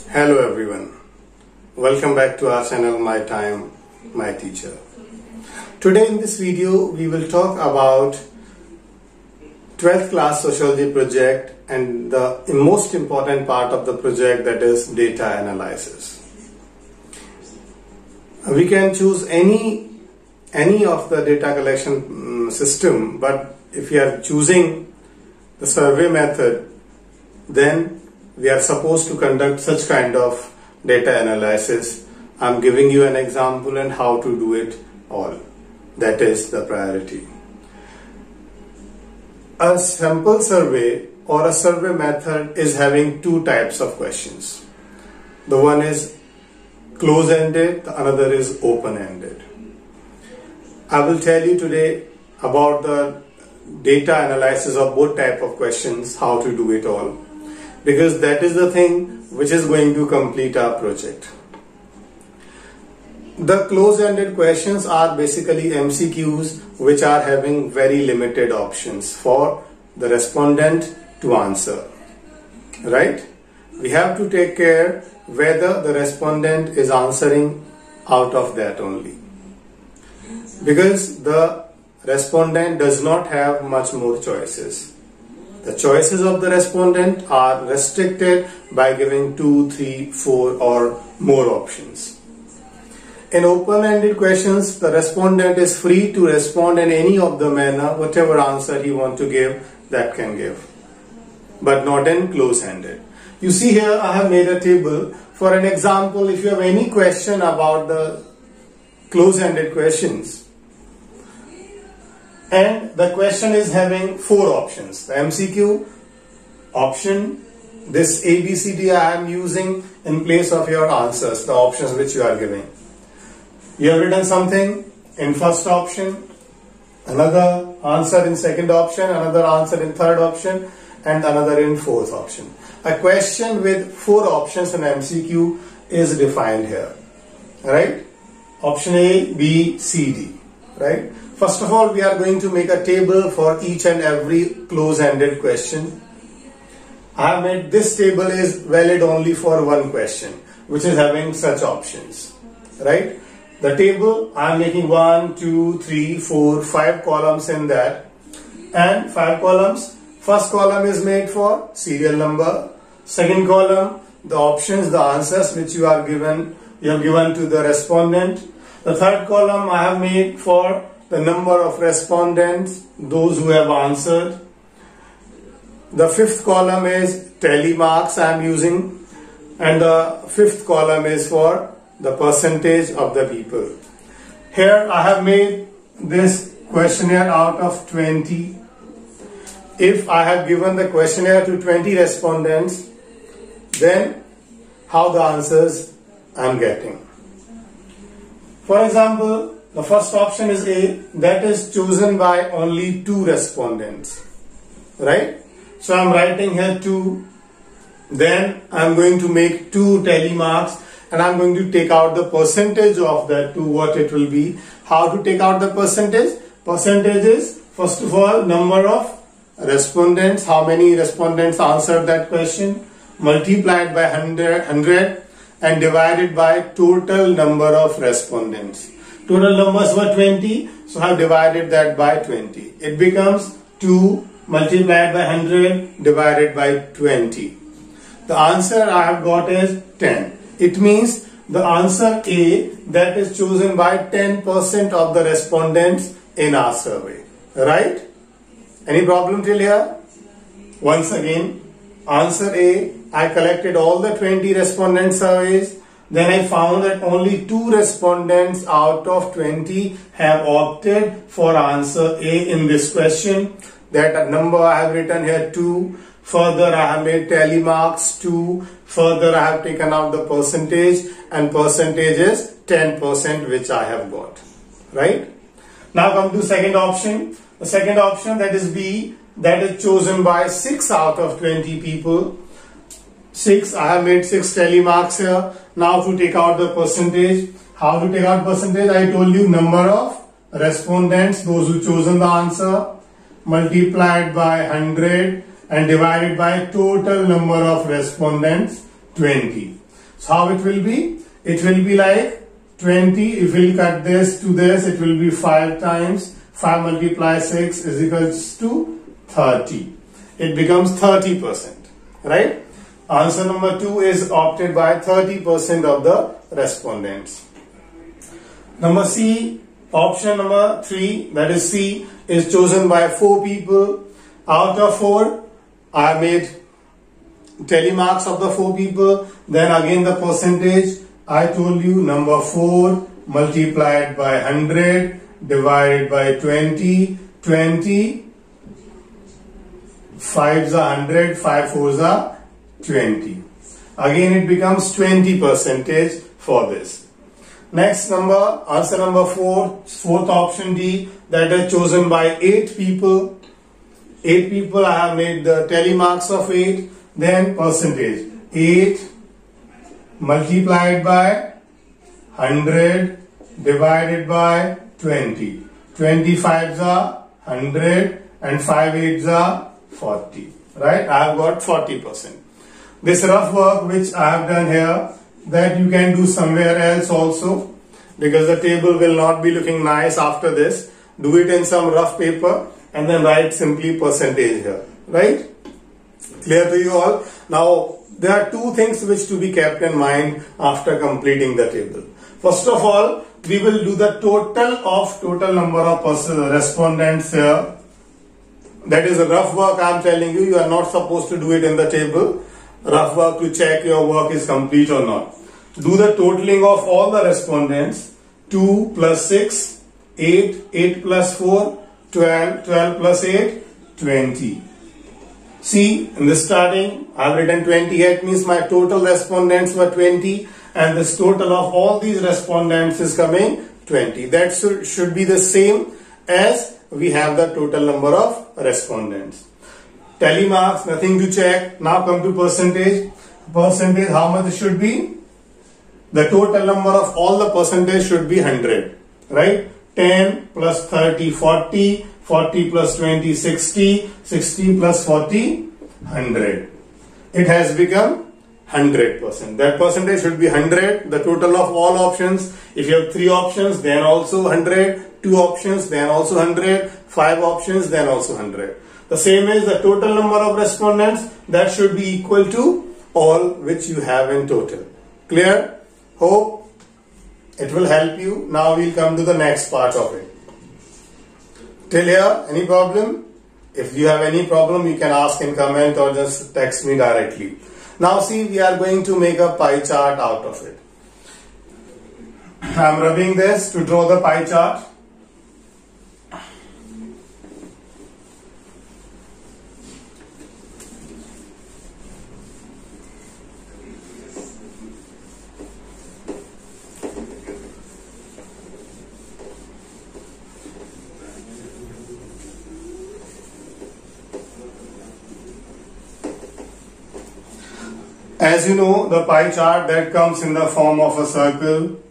Hello everyone, welcome back to our channel My Time, My Teacher. Today in this video we will talk about 12th class sociology project and the most important part of the project, that is data analysis. We can choose any of the data collection system, but if you are choosing the survey method, then we are supposed to conduct such kind of data analysis. I'm giving you an example and how to do it all. That is the priority. A sample survey or a survey method is having two types of questions. The one is close-ended, the another is open-ended. I will tell you today about the data analysis of both type of questions, how to do it all, because that is the thing which is going to complete our project. The close-ended questions are basically MCQs which are having very limited options for the respondent to answer. Right? We have to take care whether the respondent is answering out of that only, because the respondent does not have much more choices. The choices of the respondent are restricted by giving 2, 3, 4 or more options. In open-ended questions, the respondent is free to respond in any of the manner, whatever answer he wants to give, that can give, but not in close-ended. You see here I have made a table. For an example, if you have any question about the close-ended questions, and the question is having 4 options. The MCQ option, this ABCD I am using in place of your answers, the options which you are giving. You have written something in first option, another answer in second option, another answer in third option, and another in fourth option. A question with 4 options in MCQ is defined here. Right? Option A, B, C, D. Right? First of all, we are going to make a table for each and every close-ended question. I have made this table is valid only for one question, which is having such options. Right? The table, I am making 1, 2, 3, 4, 5 columns in that. And 5 columns. First column is made for serial number. Second column, the options, the answers which you have given to the respondent. The third column I have made for the number of respondents, those who have answered. The fifth column is tally marks I am using, and the fifth column is for the percentage of the people. Here I have made this questionnaire out of 20. If I have given the questionnaire to 20 respondents, then how the answers I am getting. For example, the first option is A, that is chosen by only 2 respondents. Right? So I am writing here 2. Then I am going to make 2 tally marks and I am going to take out the percentage of that 2, what it will be. How to take out the percentage? Percentage is, first of all, number of respondents, how many respondents answered that question, multiplied by 100 and divided by total number of respondents. Total numbers were 20, so I have divided that by 20. It becomes 2 multiplied by 100 divided by 20. The answer I have got is 10. It means the answer A, that is chosen by 10% of the respondents in our survey. Right? Any problem till here? Once again, answer A, I collected all the 20 respondent surveys. Then I found that only 2 respondents out of 20 have opted for answer A in this question. That number I have written here 2. Further I have made tally marks 2. Further I have taken out the percentage, and percentage is 10% which I have got. Right? Now come to second option. The second option, that is B, that is chosen by 6 out of 20 people. 6, I have made 6 tally marks here. Now to take out the percentage. How to take out percentage? I told you number of respondents, those who chosen the answer, multiplied by 100 and divided by total number of respondents, 20. So how it will be? It will be like 20. If we cut this to this, it will be 5 times 5 multiply 6 is equals to 30. It becomes 30%, right? Answer number 2 is opted by 30% of the respondents. Number C, option number 3, that is C, is chosen by 4 people. Out of 4, I made telemarks of the 4 people. Then again the percentage, I told you number 4 multiplied by 100 divided by 20. 20, 5s are 100, 5 4s are 20. Again it becomes 20% for this. Next number, answer number 4, fourth option D, that is chosen by 8 people. 8 people, I have made the telemarks of 8. Then percentage, 8 multiplied by 100 divided by 20. 25s are 100 and 5 8s are 40. Right? I have got 40%. This rough work which I have done here, that you can do somewhere else also, because the table will not be looking nice after this. Do it in some rough paper and then write simply percentage here. Right? Clear to you all? Now, there are 2 things which to be kept in mind after completing the table. First of all, we will do the total number of respondents here. That is a rough work I am telling you. You are not supposed to do it in the table. Rough work to check your work is complete or not. Do the totaling of all the respondents. 2 plus 6, 8, 8 plus 4, 12, 12 plus 8, 20. See, in the starting, I have written 28, means my total respondents were 20, and this total of all these respondents is coming 20. That should be the same as we have the total number of respondents. Telemarks, nothing to check. Now come to percentage. Percentage, how much it should be? The total number of all the percentage should be 100. Right? 10 plus 30, 40. 40 plus 20, 60. 60 plus 40, 100. It has become 100%. That percentage should be 100. The total of all options. If you have 3 options, then also 100. 2 options, then also 100. 5 options, then also 100. The same is the total number of respondents, that should be equal to all which you have in total. Clear? Hope it will help you. Now we'll come to the next part of it. Till here, any problem? If you have any problem, you can ask in comment or just text me directly. Now see, we are going to make a pie chart out of it. I am rubbing this to draw the pie chart. As you know, the pie chart that comes in the form of a circle.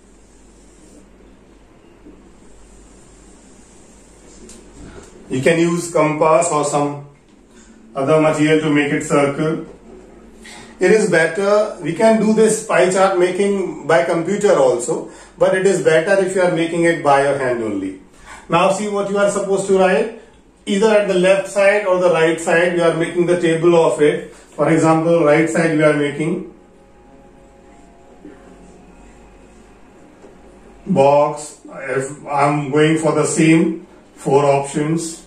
You can use compass or some other material to make it circle. It is better, we can do this pie chart making by computer also, but it is better if you are making it by your hand only. Now see what you are supposed to write. Either at the left side or the right side, you are making the table of it. For example, right side we are making box. If I am going for the same 4 options,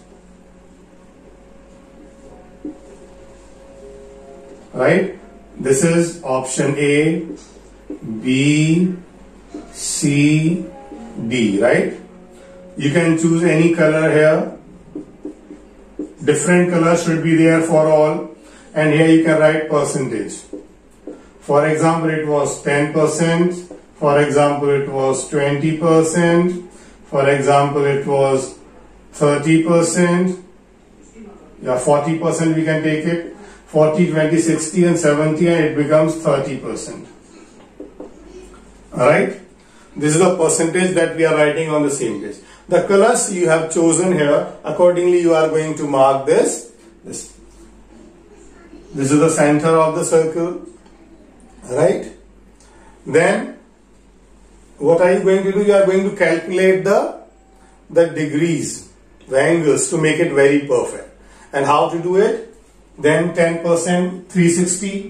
right? This is option A, B, C, D, right? You can choose any color here. Different colors should be there for all. And here you can write percentage. For example, it was 10%. For example, it was 20%. For example, it was 30%. Yeah, 40% we can take it. 40, 20, 60 and 70, and it becomes 30%. Alright? This is the percentage that we are writing on the same page. The colors you have chosen here, accordingly you are going to mark this. This is the center of the circle, right? Then what are you going to do? You are going to calculate the degrees, the angles, to make it very perfect. And how to do it? Then 10%, 360.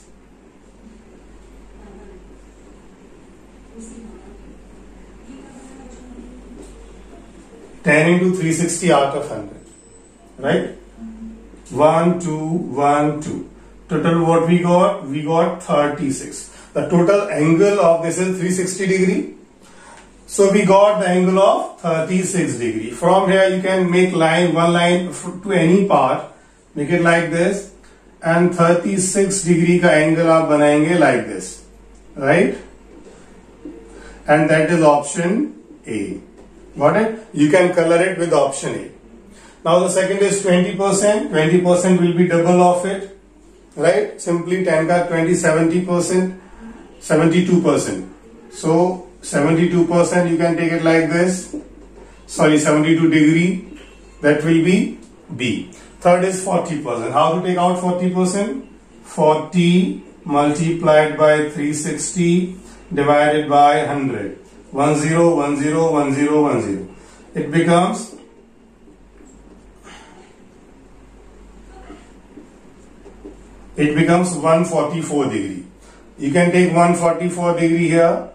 10 into 360 out of 100, right? 1, 2, 1, 2. Total what we got? We got 36. The total angle of this is 360 degree. So we got the angle of 36 degree. From here you can make one line to any part. Make it like this. And 36 degree ka angle aap banayenge like this. Right? And that is option A. Got it? You can color it with option A. Now the second is 20%. 20% will be double of it. Right? Simply 10 ka 20, 70%. 72%. So 72% you can take it like this. Sorry, 72 degree. That will be B. Third is 40%. How to take out 40%? 40 multiplied by 360 divided by 100. 10, 10, 10, 10. It becomes 144 degree. You can take 144 degree here.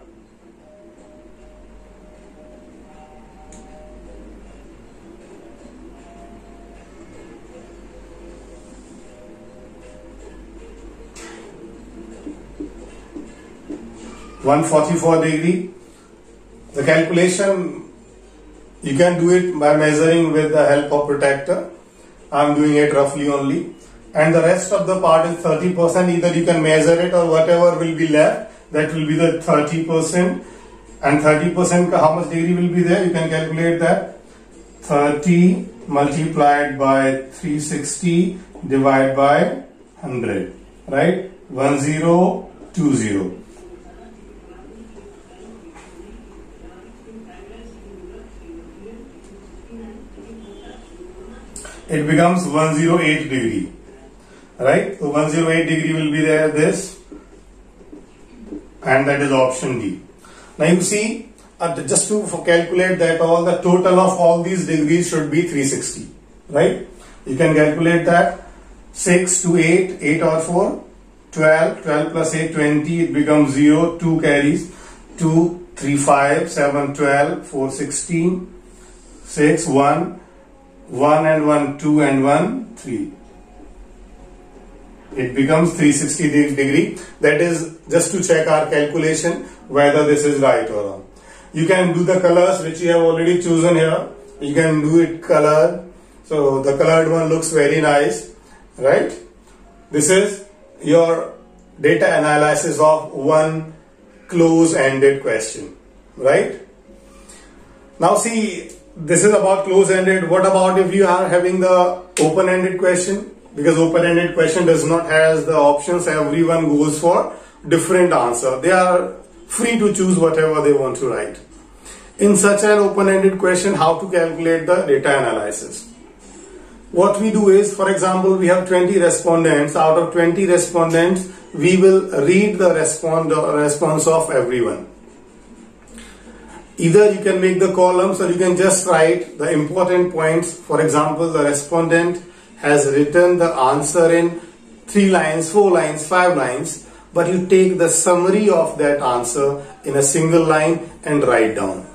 The calculation, you can do it by measuring with the help of protractor. I am doing it roughly only. And the rest of the part is 30%. Either you can measure it or whatever will be left, that will be the 30%. And 30% how much degree will be there? You can calculate that. 30 multiplied by 360 divided by 100. Right? 1020. It becomes 108 degree. Right? So 108 degree will be there, this. And that is option D. Now you see, just to calculate that all, the total of all these degrees should be 360. Right? You can calculate that. 6 to 8, 8 or 4, 12, 12 plus 8, 20, it becomes 0, 2 carries, 2, 3, 5, 7, 12, 4, 16, 6, 1, 1 and 1, 2 and 1, 3. It becomes 360 degree. That is just to check our calculation whether this is right or wrong. You can do the colors which you have already chosen here. You can do it color. So the colored one looks very nice, right? This is your data analysis of one close-ended question, right? Now see, this is about close-ended. What about if you are having the open-ended question? Because open-ended question does not have the options. Everyone goes for different answer. They are free to choose whatever they want to write. In such an open-ended question, how to calculate the data analysis? What we do is, for example, we have 20 respondents. Out of 20 respondents, we will read the response of everyone. Either you can make the columns or you can just write the important points. For example, the respondent has written the answer in 3 lines, 4 lines, 5 lines, but you take the summary of that answer in a single line and write down.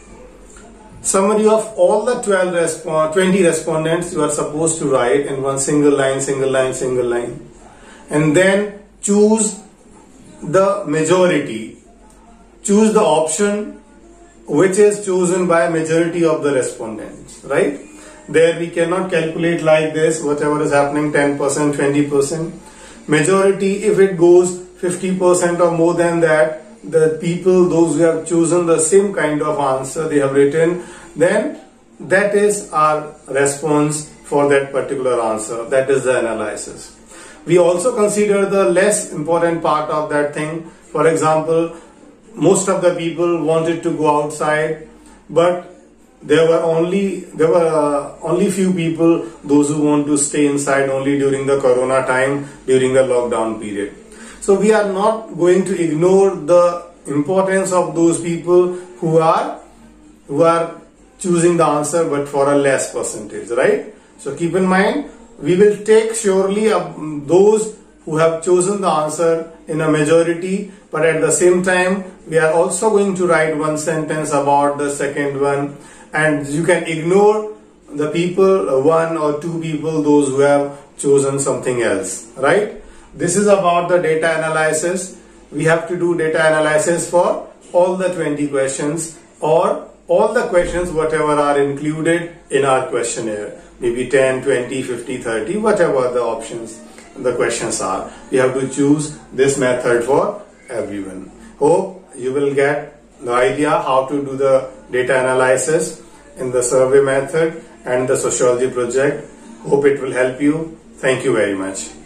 Summary of all the 20 respondents you are supposed to write in one single line, single line, single line. And then choose the majority. Choose the option which is chosen by majority of the respondents, right? There we cannot calculate like this, whatever is happening, 10%, 20%. Majority, if it goes 50% or more than that, the people, those who have chosen the same kind of answer they have written, then that is our response for that particular answer. That is the analysis. We also consider the less important part of that thing. For example, most of the people wanted to go outside, but there were only few people, those who want to stay inside only during the corona time, during the lockdown period. So we are not going to ignore the importance of those people who are choosing the answer but for a less percentage, right? So keep in mind, we will take surely those who have chosen the answer in a majority, but at the same time we are also going to write one sentence about the second one, and you can ignore the people, one or two people, those who have chosen something else, right? This is about the data analysis. We have to do data analysis for all the 20 questions or all the questions whatever are included in our questionnaire, maybe 10, 20, 50, 30, whatever the options the questions are. We have to choose this method for everyone. Hope you will get the idea how to do the data analysis in the survey method and the sociology project. Hope it will help you. Thank you very much.